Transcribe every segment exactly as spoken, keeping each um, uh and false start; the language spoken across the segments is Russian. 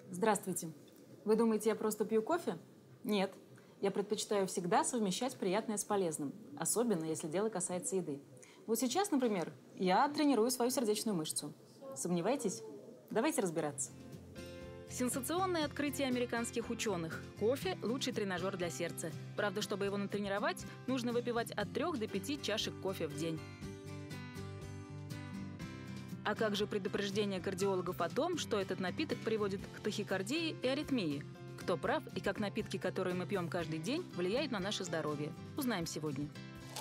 Здравствуйте. Вы думаете, я просто пью кофе? Нет. Я предпочитаю всегда совмещать приятное с полезным, особенно если дело касается еды. Вот сейчас, например, я тренирую свою сердечную мышцу. Сомневаетесь? Давайте разбираться. Сенсационное открытие американских ученых. Кофе – лучший тренажер для сердца. Правда, чтобы его натренировать, нужно выпивать от трёх до пяти чашек кофе в день. А как же предупреждение кардиологов о том, что этот напиток приводит к тахикардии и аритмии? Кто прав и как напитки, которые мы пьем каждый день, влияют на наше здоровье? Узнаем сегодня.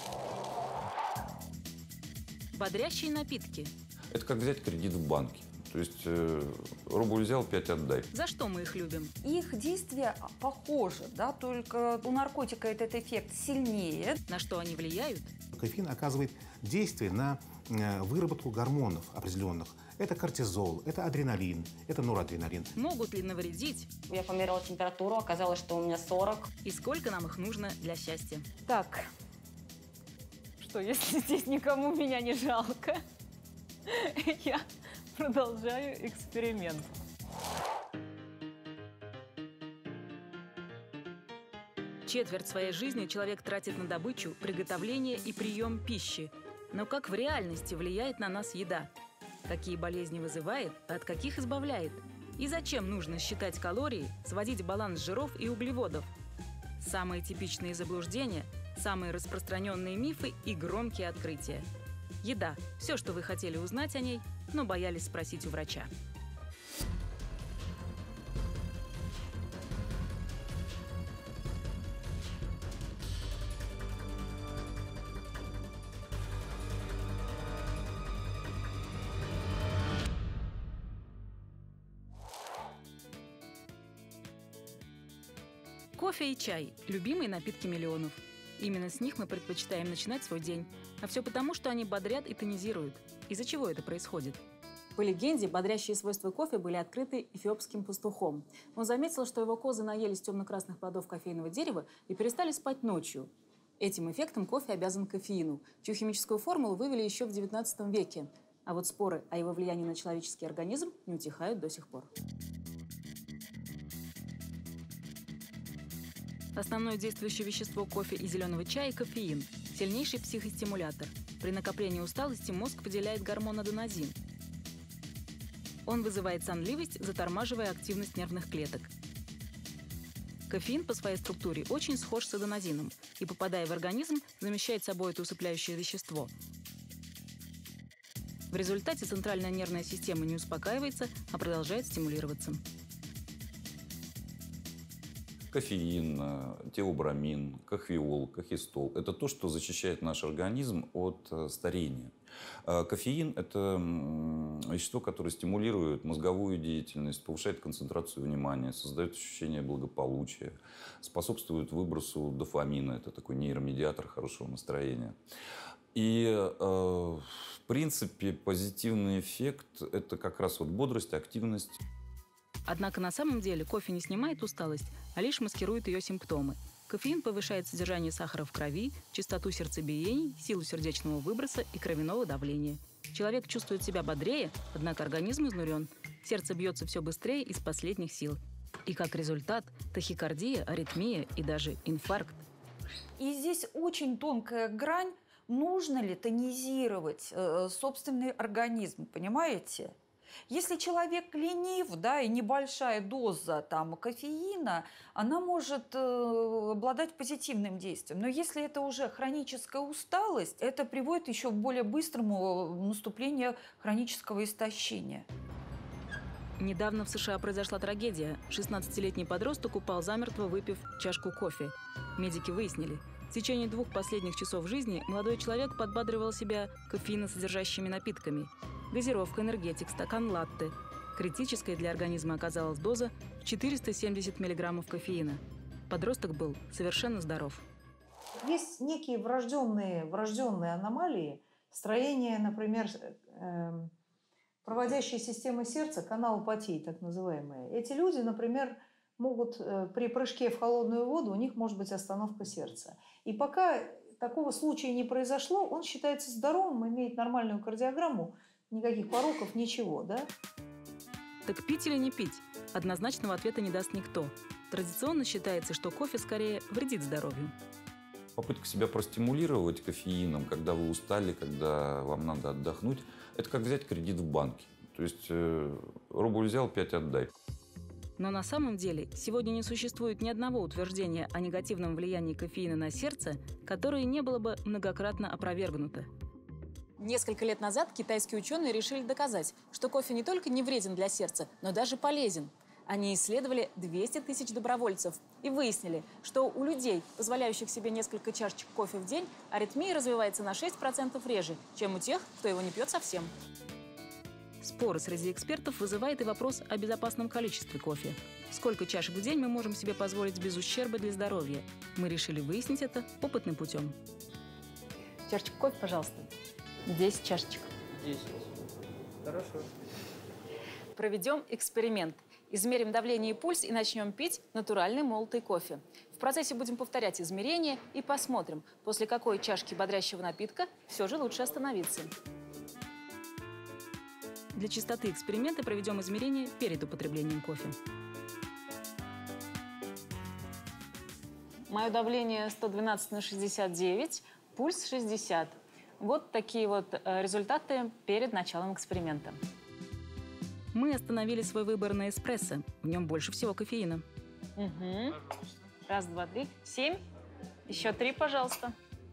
Бодрящие напитки. Это как взять кредит в банке. То есть э, рубль взял, пять отдай. За что мы их любим? Их действие похоже, да, только у наркотика этот эффект сильнее. На что они влияют? Кофеин оказывает действие на выработку гормонов определенных. Это кортизол, это адреналин, это норадреналин. Могут ли навредить? Я померила температуру, оказалось, что у меня сорок. И сколько нам их нужно для счастья? Так, что если здесь никому меня не жалко, я продолжаю эксперимент. Четверть своей жизни человек тратит на добычу, приготовление и прием пищи. Но как в реальности влияет на нас еда? Какие болезни вызывает, а от каких избавляет? И зачем нужно считать калории, сводить баланс жиров и углеводов? Самые типичные заблуждения, самые распространенные мифы и громкие открытия. Еда – все, что вы хотели узнать о ней, но боялись спросить у врача. Кофе и чай – любимые напитки миллионов. Именно с них мы предпочитаем начинать свой день. А все потому, что они бодрят и тонизируют. Из-за чего это происходит? По легенде, бодрящие свойства кофе были открыты эфиопским пастухом. Он заметил, что его козы наелись темно-красных плодов кофейного дерева и перестали спать ночью. Этим эффектом кофе обязан кофеину, чью химическую формулу вывели еще в девятнадцатом веке. А вот споры о его влиянии на человеческий организм не утихают до сих пор. Основное действующее вещество кофе и зеленого чая – кофеин, сильнейший психостимулятор. При накоплении усталости мозг выделяет гормон аденозин. Он вызывает сонливость, затормаживая активность нервных клеток. Кофеин по своей структуре очень схож с аденозином и, попадая в организм, замещает собой это усыпляющее вещество. В результате центральная нервная система не успокаивается, а продолжает стимулироваться. Кофеин, теобрамин, кохвеол, кохистол – это то, что защищает наш организм от старения. Кофеин – это вещество, которое стимулирует мозговую деятельность, повышает концентрацию внимания, создает ощущение благополучия, способствует выбросу дофамина – это такой нейромедиатор хорошего настроения. И, э, в принципе, позитивный эффект – это как раз вот бодрость, активность. Однако на самом деле кофе не снимает усталость, а лишь маскирует ее симптомы. Кофеин повышает содержание сахара в крови, частоту сердцебиений, силу сердечного выброса и кровяного давления. Человек чувствует себя бодрее, однако организм изнурен. Сердце бьется все быстрее из последних сил. И как результат – тахикардия, аритмия и даже инфаркт. И здесь очень тонкая грань, нужно ли тонизировать э, собственный организм, понимаете? Если человек ленив, да, и небольшая доза там, кофеина, она может э, обладать позитивным действием. Но если это уже хроническая усталость, это приводит еще к более быстрому наступлению хронического истощения. Недавно в США произошла трагедия. шестнадцатилетний подросток упал замертво, выпив чашку кофе. Медики выяснили, в течение двух последних часов жизни молодой человек подбадривал себя кофеиносодержащими напитками. Газировка, энергетик, стакан латте. Критической для организма оказалась доза в четыреста семьдесят миллиграммов кофеина. Подросток был совершенно здоров. Есть некие врожденные, врожденные аномалии строения, например, э, проводящей системы сердца, каналопатии так называемые. Эти люди, например, могут э, при прыжке в холодную воду, у них может быть остановка сердца. И пока такого случая не произошло, он считается здоровым, имеет нормальную кардиограмму, никаких пороков, ничего, да? Так пить или не пить? Однозначного ответа не даст никто. Традиционно считается, что кофе скорее вредит здоровью. Попытка себя простимулировать кофеином, когда вы устали, когда вам надо отдохнуть, это как взять кредит в банке. То есть э, рубль взял, пять отдай. Но на самом деле сегодня не существует ни одного утверждения о негативном влиянии кофеина на сердце, которое не было бы многократно опровергнуто. Несколько лет назад китайские ученые решили доказать, что кофе не только не вреден для сердца, но даже полезен. Они исследовали двести тысяч добровольцев и выяснили, что у людей, позволяющих себе несколько чашечек кофе в день, аритмия развивается на шесть процентов реже, чем у тех, кто его не пьет совсем. Споры среди экспертов вызывает и вопрос о безопасном количестве кофе. Сколько чашек в день мы можем себе позволить без ущерба для здоровья? Мы решили выяснить это опытным путем. Чашечка кофе, пожалуйста. Десять чашечек. Десять. Хорошо. Проведем эксперимент. Измерим давление и пульс и начнем пить натуральный молотый кофе. В процессе будем повторять измерения и посмотрим, после какой чашки бодрящего напитка все же лучше остановиться. Для чистоты эксперимента проведем измерения перед употреблением кофе. Мое давление сто двенадцать на шестьдесят девять, пульс шестьдесят. Вот такие вот результаты перед началом эксперимента. Мы остановили свой выбор на эспрессо. В нем больше всего кофеина. Угу. Раз, два, три. Семь. Еще три, пожалуйста.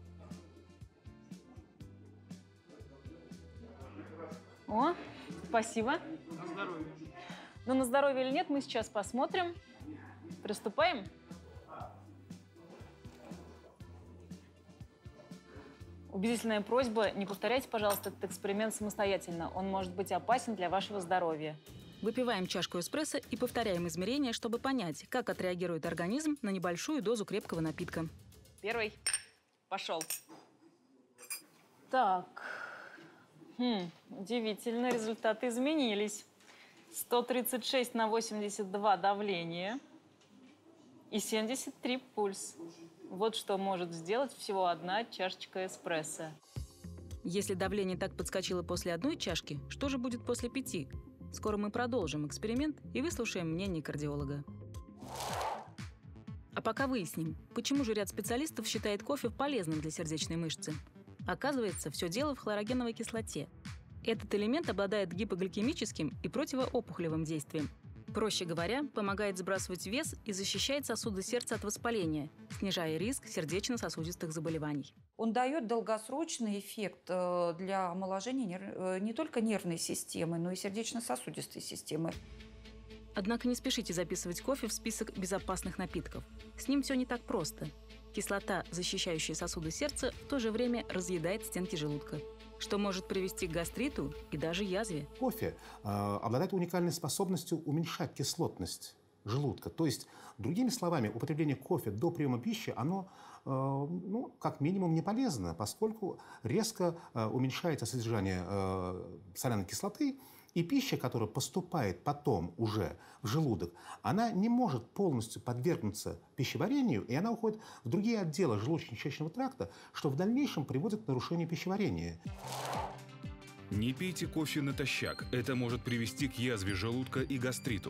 О, спасибо. На здоровье. Но на здоровье или нет, мы сейчас посмотрим. Приступаем. Убедительная просьба, не повторяйте, пожалуйста, этот эксперимент самостоятельно. Он может быть опасен для вашего здоровья. Выпиваем чашку эспрессо и повторяем измерения, чтобы понять, как отреагирует организм на небольшую дозу крепкого напитка. Первый. Пошел. Так. Хм, удивительно, результаты изменились. сто тридцать шесть на восемьдесят два давление и семьдесят три пульс. Вот что может сделать всего одна чашечка эспрессо. Если давление так подскочило после одной чашки, что же будет после пяти? Скоро мы продолжим эксперимент и выслушаем мнение кардиолога. А пока выясним, почему же ряд специалистов считает кофе полезным для сердечной мышцы. Оказывается, все дело в хлорогеновой кислоте. Этот элемент обладает гипогликемическим и противоопухолевым действием. Проще говоря, помогает сбрасывать вес и защищает сосуды сердца от воспаления, снижая риск сердечно-сосудистых заболеваний. Он дает долгосрочный эффект для омоложения не только нервной системы, но и сердечно-сосудистой системы. Однако не спешите записывать кофе в список безопасных напитков. С ним все не так просто. Кислота, защищающая сосуды сердца, в то же время разъедает стенки желудка, что может привести к гастриту и даже язве. Кофе э, обладает уникальной способностью уменьшать кислотность желудка. То есть, другими словами, употребление кофе до приема пищи, оно э, ну, как минимум не полезно, поскольку резко э, уменьшается содержание э, соляной кислоты, и пища, которая поступает потом уже в желудок, она не может полностью подвергнуться пищеварению, и она уходит в другие отделы желудочно-кишечного тракта, что в дальнейшем приводит к нарушению пищеварения. Не пейте кофе натощак. Это может привести к язве желудка и гастриту.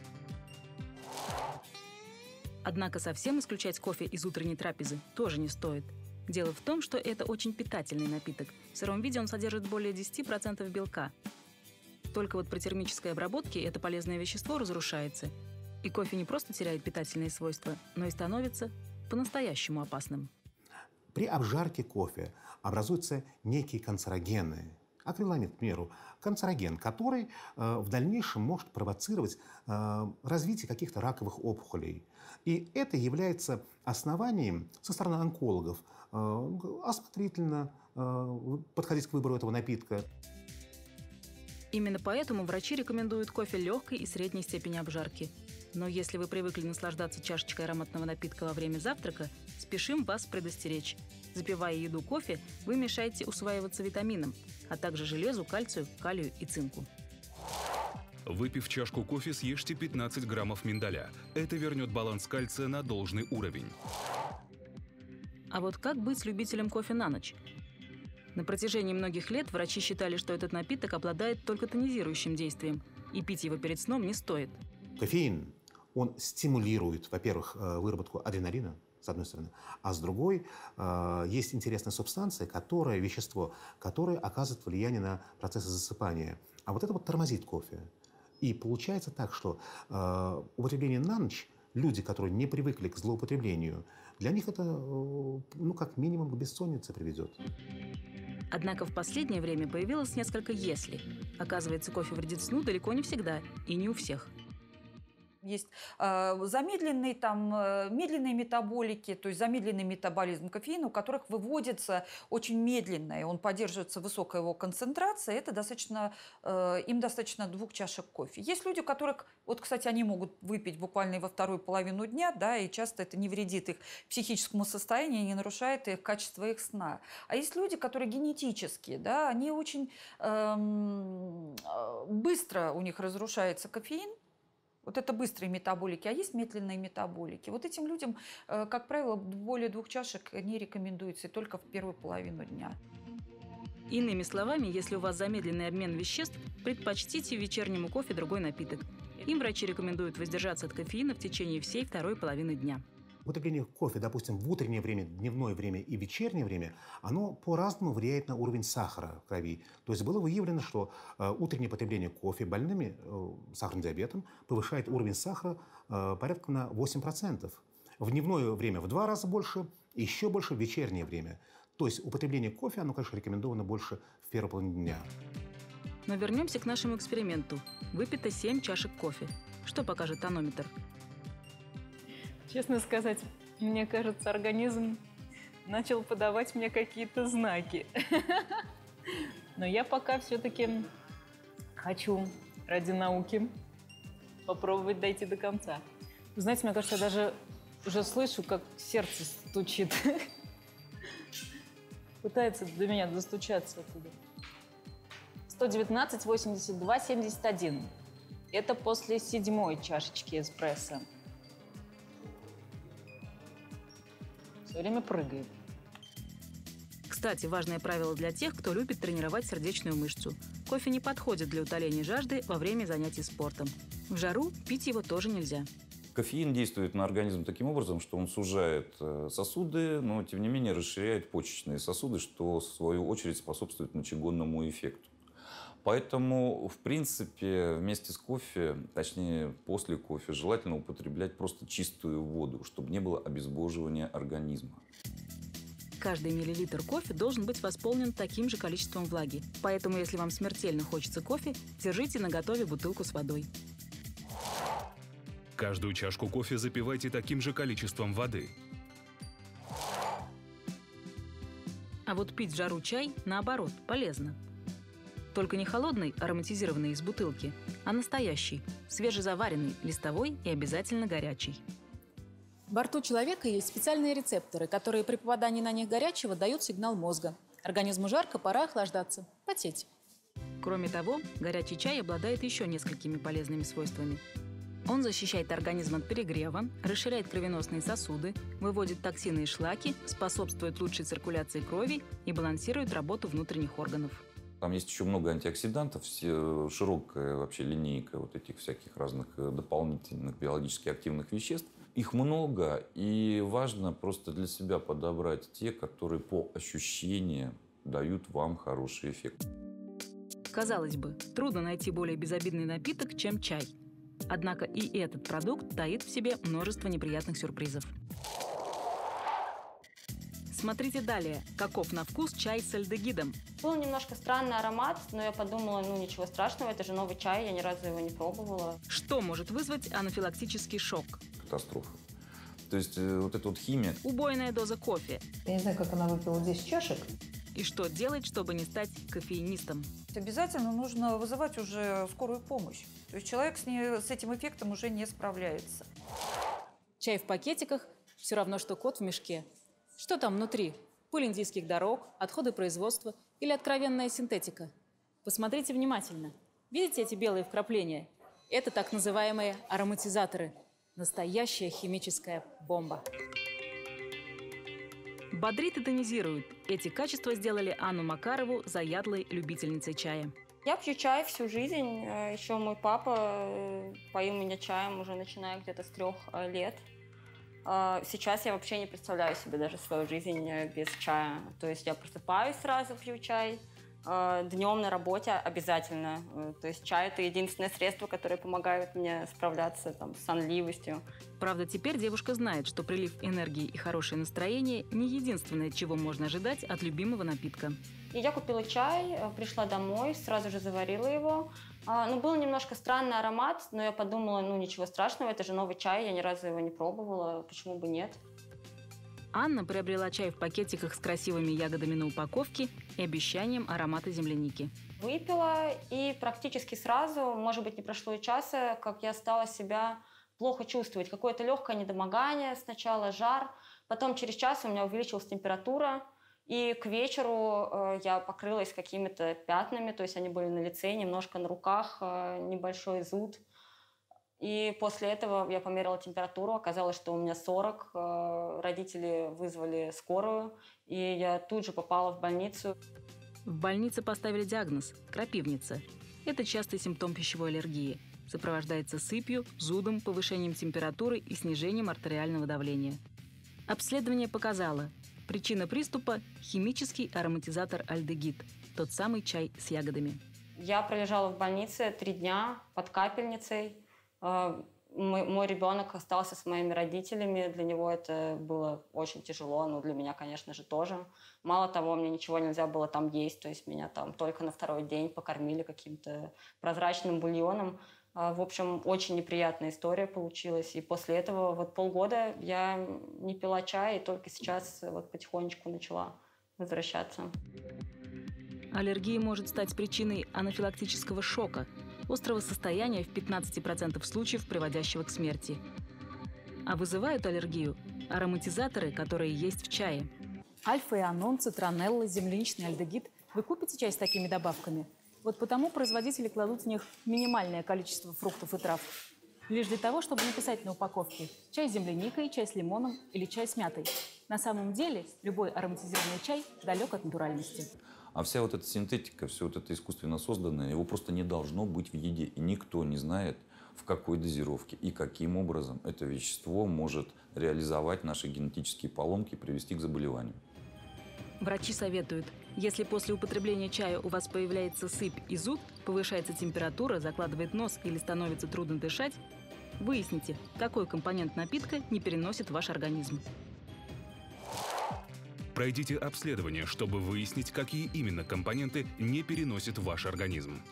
Однако совсем исключать кофе из утренней трапезы тоже не стоит. Дело в том, что это очень питательный напиток. В сыром виде он содержит более десяти процентов белка. Только вот при термической обработке это полезное вещество разрушается. И кофе не просто теряет питательные свойства, но и становится по-настоящему опасным. При обжарке кофе образуются некие канцерогены. Акриламид, к примеру, канцероген, который э, в дальнейшем может провоцировать э, развитие каких-то раковых опухолей. И это является основанием со стороны онкологов э, осмотрительно э, подходить к выбору этого напитка. Именно поэтому врачи рекомендуют кофе легкой и средней степени обжарки. Но если вы привыкли наслаждаться чашечкой ароматного напитка во время завтрака, спешим вас предостеречь. Запивая еду кофе, вы мешаете усваиваться витаминам, а также железу, кальцию, калию и цинку. Выпив чашку кофе, съешьте пятнадцать граммов миндаля. Это вернет баланс кальция на должный уровень. А вот как быть с любителем кофе на ночь? На протяжении многих лет врачи считали, что этот напиток обладает только тонизирующим действием, и пить его перед сном не стоит. Кофеин, он стимулирует, во-первых, выработку адреналина, с одной стороны, а с другой есть интересная субстанция, которая, вещество, которое оказывает влияние на процессы засыпания. А вот это вот тормозит кофе. И получается так, что употребление на ночь, люди, которые не привыкли к злоупотреблению, для них это, ну, как минимум, к бессоннице приведет. Однако в последнее время появилось несколько «если». Оказывается, кофе вредит сну далеко не всегда и не у всех. Есть э, замедленные, там, э, медленные метаболики, то есть замедленный метаболизм кофеина, у которых выводится очень медленно, и он поддерживается высокая его концентрация. Это достаточно, э, им достаточно двух чашек кофе. Есть люди, у которых, вот, кстати, они могут выпить буквально и во вторую половину дня, да, и часто это не вредит их психическому состоянию, не нарушает их качество их сна. А есть люди, которые генетические, да, они очень э, быстро у них разрушается кофеин. Вот это быстрые метаболики, а есть медленные метаболики. Вот этим людям, как правило, более двух чашек не рекомендуется, и только в первую половину дня. Иными словами, если у вас замедленный обмен веществ, предпочтите вечернему кофе другой напиток. Им врачи рекомендуют воздержаться от кофеина в течение всей второй половины дня. Употребление кофе, допустим, в утреннее время, дневное время и вечернее время, оно по-разному влияет на уровень сахара в крови. То есть было выявлено, что э, утреннее потребление кофе больными э, сахарным диабетом повышает уровень сахара э, порядка на восемь процентов. В дневное время в два раза больше, и еще больше в вечернее время. То есть употребление кофе, оно, конечно, рекомендовано больше в первой половине дня. Но вернемся к нашему эксперименту. Выпито семь чашек кофе. Что покажет тонометр? Честно сказать, мне кажется, организм начал подавать мне какие-то знаки. Но я пока все-таки хочу ради науки попробовать дойти до конца. Вы знаете, мне кажется, я даже уже слышу, как сердце стучит. Пытается до меня достучаться оттуда. сто девятнадцать, восемьдесят два, семьдесят один. Это после седьмой чашечки эспрессо. Все время прыгает. Кстати, важное правило для тех, кто любит тренировать сердечную мышцу. Кофе не подходит для утоления жажды во время занятий спортом. В жару пить его тоже нельзя. Кофеин действует на организм таким образом, что он сужает сосуды, но, тем не менее, расширяет почечные сосуды, что, в свою очередь, способствует мочегонному эффекту. Поэтому, в принципе, вместе с кофе, точнее, после кофе, желательно употреблять просто чистую воду, чтобы не было обезвоживания организма. Каждый миллилитр кофе должен быть восполнен таким же количеством влаги. Поэтому, если вам смертельно хочется кофе, держите наготове бутылку с водой. Каждую чашку кофе запивайте таким же количеством воды. А вот пить в жару чай, наоборот, полезно. Только не холодный, ароматизированный из бутылки, а настоящий, свежезаваренный, листовой и обязательно горячий. Во рту человека есть специальные рецепторы, которые при попадании на них горячего дают сигнал мозга. Организму жарко, пора охлаждаться, потеть. Кроме того, горячий чай обладает еще несколькими полезными свойствами. Он защищает организм от перегрева, расширяет кровеносные сосуды, выводит токсины и шлаки, способствует лучшей циркуляции крови и балансирует работу внутренних органов. Там есть еще много антиоксидантов, широкая вообще линейка вот этих всяких разных дополнительных биологически активных веществ. Их много, и важно просто для себя подобрать те, которые по ощущениям дают вам хороший эффект. Казалось бы, трудно найти более безобидный напиток, чем чай. Однако и этот продукт таит в себе множество неприятных сюрпризов. Смотрите далее, каков на вкус чай с альдегидом. Был немножко странный аромат, но я подумала, ну ничего страшного, это же новый чай, я ни разу его не пробовала. Что может вызвать анафилактический шок? Катастрофа. То есть вот эта вот химия. Убойная доза кофе. Я не знаю, как она выпила десять чашек. И что делать, чтобы не стать кофеинистом? Обязательно нужно вызывать уже скорую помощь. То есть человек с, не, с этим эффектом уже не справляется. Чай в пакетиках – все равно, что кот в мешке. Что там внутри? Пыль индийских дорог, отходы производства или откровенная синтетика? Посмотрите внимательно. Видите эти белые вкрапления? Это так называемые ароматизаторы. Настоящая химическая бомба. Бодрит и тонизирует. Эти качества сделали Анну Макарову заядлой любительницей чая. Я пью чай всю жизнь. Еще мой папа поил меня чаем уже начиная где-то с трех лет. Сейчас я вообще не представляю себе даже свою жизнь без чая. То есть я просыпаюсь, сразу пью чай. Днем на работе обязательно. То есть чай – это единственное средство, которое помогает мне справляться там, с сонливостью. Правда, теперь девушка знает, что прилив энергии и хорошее настроение – не единственное, чего можно ожидать от любимого напитка. И я купила чай, пришла домой, сразу же заварила его. Ну, был немножко странный аромат, но я подумала, ну, ничего страшного, это же новый чай, я ни разу его не пробовала, почему бы нет. Анна приобрела чай в пакетиках с красивыми ягодами на упаковке и обещанием аромата земляники. Выпила, и практически сразу, может быть, не прошло и часа, как я стала себя плохо чувствовать. Какое-то легкое недомогание, сначала жар, потом через час у меня увеличилась температура, и к вечеру э, я покрылась какими-то пятнами, то есть они были на лице, немножко на руках, э, небольшой зуд. И после этого я померила температуру, оказалось, что у меня сорок, э, родители вызвали скорую, и я тут же попала в больницу. В больнице поставили диагноз – крапивница. Это частый симптом пищевой аллергии. Сопровождается сыпью, зудом, повышением температуры и снижением артериального давления. Обследование показало – причина приступа – химический ароматизатор альдегид, тот самый чай с ягодами. Я пролежала в больнице три дня под капельницей. Мой, мой ребенок остался с моими родителями. Для него это было очень тяжело, но для меня, конечно же, тоже. Мало того, мне ничего нельзя было там есть, то есть меня там только на второй день покормили каким-то прозрачным бульоном. В общем, очень неприятная история получилась. И после этого вот полгода я не пила чай, и только сейчас вот потихонечку начала возвращаться. Аллергия может стать причиной анафилактического шока, острого состояния в пятнадцати процентах случаев, приводящего к смерти. А вызывают аллергию ароматизаторы, которые есть в чае. Альфа-ионон, цитронелла, земляничный альдегид. Вы купите чай с такими добавками? Вот потому производители кладут в них минимальное количество фруктов и трав. Лишь для того, чтобы написать на упаковке чай с земляникой, чай с лимоном или чай с мятой. На самом деле любой ароматизированный чай далек от натуральности. А вся вот эта синтетика, все вот это искусственно созданное, его просто не должно быть в еде. И никто не знает, в какой дозировке и каким образом это вещество может реализовать наши генетические поломки и привести к заболеванию. Врачи советуют, если после употребления чая у вас появляется сыпь и зуд, повышается температура, закладывает нос или становится трудно дышать, выясните, какой компонент напитка не переносит ваш организм. Пройдите обследование, чтобы выяснить, какие именно компоненты не переносит ваш организм.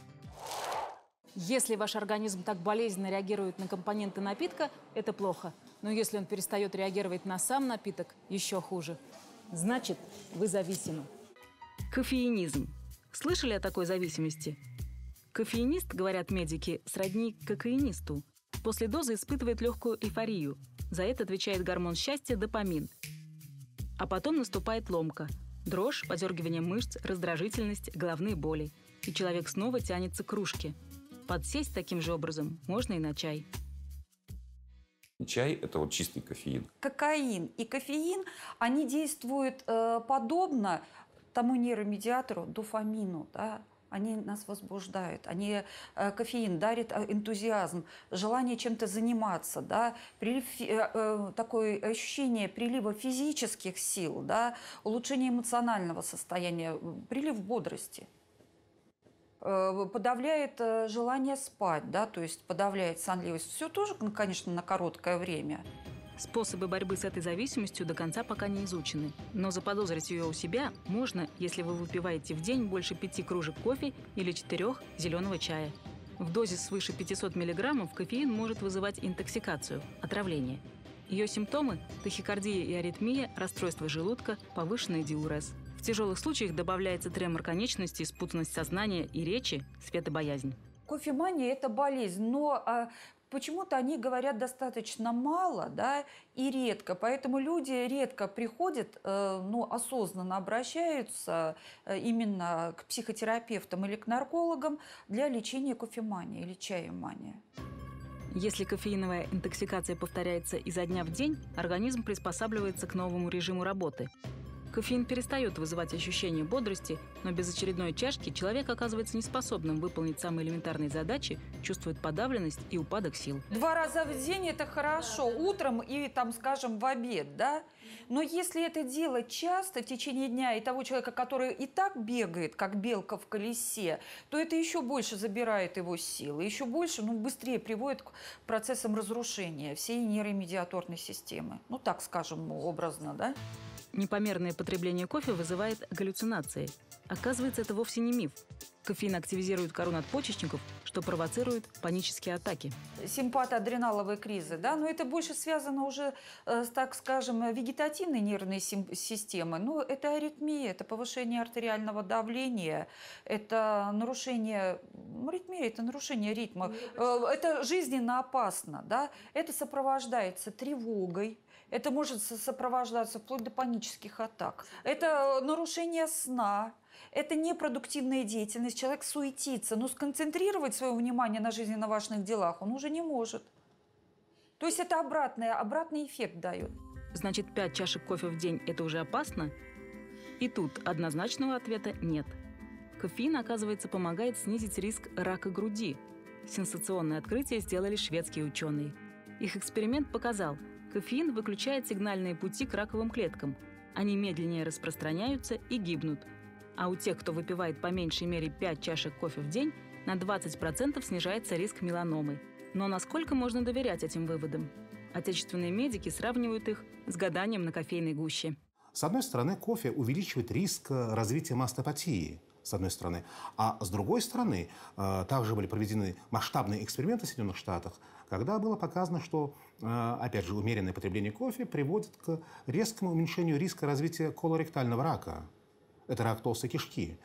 Если ваш организм так болезненно реагирует на компоненты напитка, это плохо. Но если он перестает реагировать на сам напиток, еще хуже. Значит, вы зависимы. Кофеинизм. Слышали о такой зависимости? Кофеинист, говорят медики, сродни кокаинисту. После дозы испытывает легкую эйфорию. За это отвечает гормон счастья – допамин. А потом наступает ломка. Дрожь, подергивание мышц, раздражительность, головные боли. И человек снова тянется к кружке. Подсесть таким же образом можно и на чай. Чай – это вот чистый кофеин. Кокаин и кофеин, они действуют э, подобно тому нейромедиатору, дофамину, да? Они нас возбуждают, они, э, кофеин дарит энтузиазм, желание чем-то заниматься, да? Прилив, э, э, такое ощущение прилива физических сил, да? Улучшение эмоционального состояния, прилив бодрости. Подавляет желание спать, да, то есть подавляет сонливость. Все тоже, конечно, на короткое время. Способы борьбы с этой зависимостью до конца пока не изучены. Но заподозрить ее у себя можно, если вы выпиваете в день больше пяти кружек кофе или четырех зеленого чая. В дозе свыше пятисот миллиграммов кофеин может вызывать интоксикацию, отравление. Ее симптомы – тахикардия и аритмия, расстройство желудка, повышенный диурез. В тяжелых случаях добавляется тремор конечностей, спутанность сознания и речи, светобоязнь. Кофемания – это болезнь, но а, почему-то они говорят достаточно мало, да, и редко. Поэтому люди редко приходят, э, ну, осознанно обращаются э, именно к психотерапевтам или к наркологам для лечения кофемании или чаемании. Если кофеиновая интоксикация повторяется изо дня в день, организм приспосабливается к новому режиму работы. Кофеин перестает вызывать ощущение бодрости, но без очередной чашки человек оказывается неспособным выполнить самые элементарные задачи, чувствует подавленность и упадок сил. Два раза в день – это хорошо, утром и, там, скажем, в обед, да? Но если это делать часто в течение дня и того человека, который и так бегает, как белка в колесе, то это еще больше забирает его силы, еще больше, ну, быстрее приводит к процессам разрушения всей нейромедиаторной системы. Ну, так скажем, образно, да? Непомерное потребление кофе вызывает галлюцинации. Оказывается, это вовсе не миф. Кофеин активизирует кору надпочечников, что провоцирует панические атаки. Симпатоадреналовые кризы, да, но это больше связано уже, э, так скажем, вегетативной нервной системой. Ну, это аритмия, это повышение артериального давления, это нарушение, ну, аритмия, это нарушение ритма, э, это жизненно опасно, да, это сопровождается тревогой. Это может сопровождаться вплоть до панических атак. Это нарушение сна, это непродуктивная деятельность. Человек суетится, но сконцентрировать свое внимание на жизненно важных делах он уже не может. То есть это обратное, обратный эффект дает. Значит, пять чашек кофе в день – это уже опасно? И тут однозначного ответа нет. Кофеин, оказывается, помогает снизить риск рака груди. Сенсационное открытие сделали шведские ученые. Их эксперимент показал – кофеин выключает сигнальные пути к раковым клеткам. Они медленнее распространяются и гибнут. А у тех, кто выпивает по меньшей мере пять чашек кофе в день, на двадцать процентов снижается риск меланомы. Но насколько можно доверять этим выводам? Отечественные медики сравнивают их с гаданием на кофейной гуще. С одной стороны, кофе увеличивает риск развития мастопатии, с одной стороны. А с другой стороны, также были проведены масштабные эксперименты в Соединенных Штатах, когда было показано, что, опять же, умеренное потребление кофе приводит к резкому уменьшению риска развития колоректального рака. Это рак толстой кишки.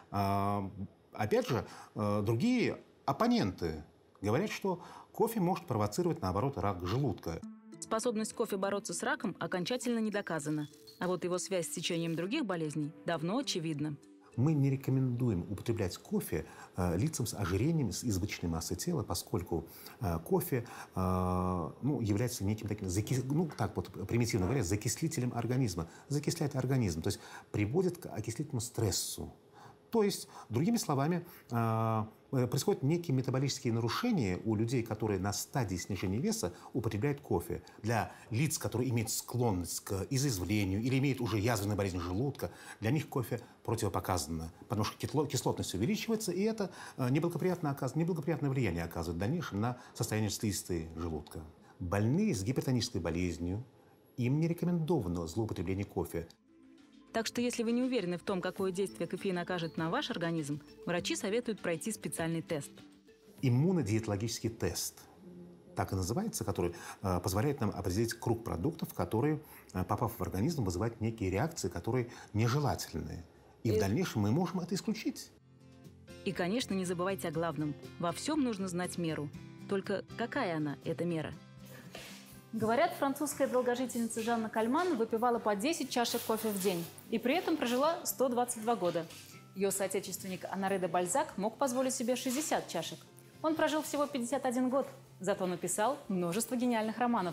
Опять же, другие оппоненты говорят, что кофе может провоцировать, наоборот, рак желудка. Способность кофе бороться с раком окончательно не доказана. А вот его связь с течением других болезней давно очевидна. Мы не рекомендуем употреблять кофе э, лицам с ожирением, с избыточной массой тела, поскольку э, кофе э, ну, является неким таким, закис... ну, так вот примитивно говоря, закислителем организма. Закисляет организм, то есть приводит к окислительному стрессу. То есть, другими словами, э, происходят некие метаболические нарушения у людей, которые на стадии снижения веса употребляют кофе. Для лиц, которые имеют склонность к изъязвлению или имеют уже язвенную болезнь желудка, для них кофе противопоказано, потому что кислотность увеличивается, и это неблагоприятное, неблагоприятное влияние оказывает в дальнейшем на состояние слизистой желудка. Больные с гипертонической болезнью, им не рекомендовано злоупотребление кофе. Так что, если вы не уверены в том, какое действие кофеин окажет на ваш организм, врачи советуют пройти специальный тест. Иммунодиетологический тест, так и называется, который э, позволяет нам определить круг продуктов, которые, э, попав в организм, вызывают некие реакции, которые нежелательные. И, и в дальнейшем мы можем это исключить. И, конечно, не забывайте о главном. Во всем нужно знать меру. Только какая она, эта мера? Говорят, французская долгожительница Жанна Кальман выпивала по десять чашек кофе в день и при этом прожила сто двадцать два года. Ее соотечественник Оноре де Бальзак мог позволить себе шестьдесят чашек. Он прожил всего пятьдесят один год, зато написал множество гениальных романов.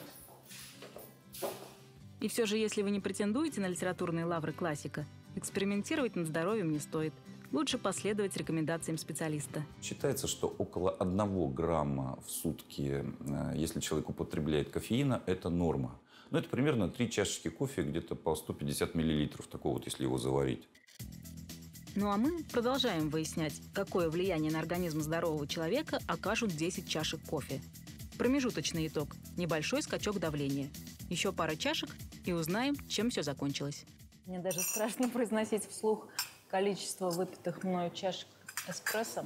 И все же, если вы не претендуете на литературные лавры классика, экспериментировать над здоровьем не стоит. Лучше последовать рекомендациям специалиста. Считается, что около одного грамма в сутки, если человек употребляет кофеина, это норма. Но это примерно три чашечки кофе, где-то по сто пятьдесят миллилитров, такого вот, если его заварить. Ну а мы продолжаем выяснять, какое влияние на организм здорового человека окажут десять чашек кофе. Промежуточный итог – небольшой скачок давления. Еще пара чашек и узнаем, чем все закончилось. Мне даже страшно произносить вслух количество выпитых мною чашек эспрессо.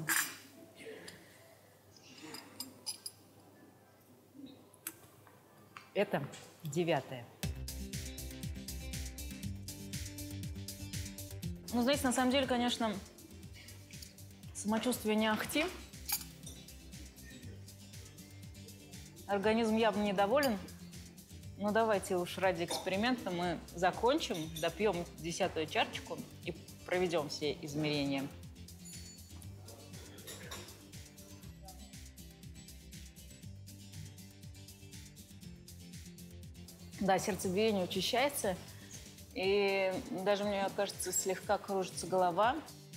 Это девятое. Ну, знаете, на самом деле, конечно, самочувствие не ахти. Организм явно недоволен. Ну, давайте уж ради эксперимента мы закончим, допьем десятую чашечку и проведем все измерения. Да, сердцебиение учащается. И даже, мне кажется, слегка кружится голова.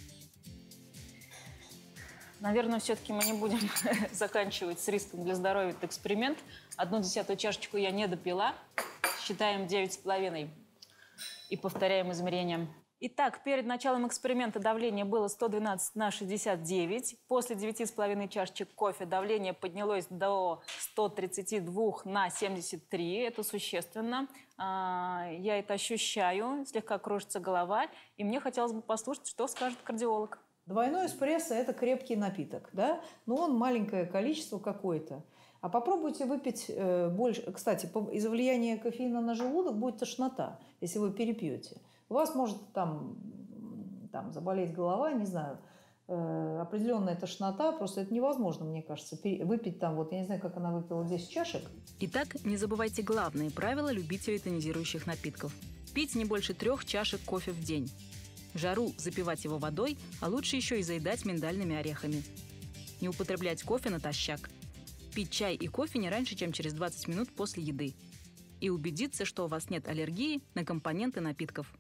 Наверное, все-таки мы не будем заканчивать с риском для здоровья этот эксперимент. Одну десятую чашечку я не допила. Считаем девять с половиной и повторяем измерения. Итак, перед началом эксперимента давление было сто двенадцать на шестьдесят девять. После девяти с половиной чашечек кофе давление поднялось до ста тридцати двух на семьдесят три. Это существенно. Я это ощущаю. Слегка кружится голова. И мне хотелось бы послушать, что скажет кардиолог. Двойной эспрессо – это крепкий напиток, да? Но он маленькое количество какое-то. А попробуйте выпить э, больше. Кстати, по, из-за влияния кофеина на желудок будет тошнота, если вы перепьете. У вас может там, там заболеть голова, не знаю, э, определенная тошнота. Просто это невозможно, мне кажется, пере, выпить там, вот я не знаю, как она выпила десять чашек. Итак, не забывайте главные правила любителей тонизирующих напитков. Пить не больше трех чашек кофе в день. В жару запивать его водой, а лучше еще и заедать миндальными орехами. Не употреблять кофе натощак. Пить чай и кофе не раньше, чем через двадцать минут после еды. И убедиться, что у вас нет аллергии на компоненты напитков.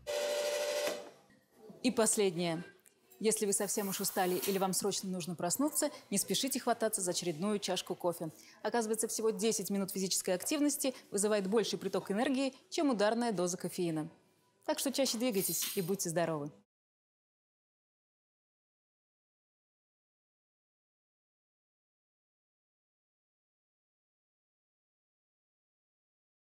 И последнее. Если вы совсем уж устали или вам срочно нужно проснуться, не спешите хвататься за очередную чашку кофе. Оказывается, всего десять минут физической активности вызывает больший приток энергии, чем ударная доза кофеина. Так что чаще двигайтесь и будьте здоровы.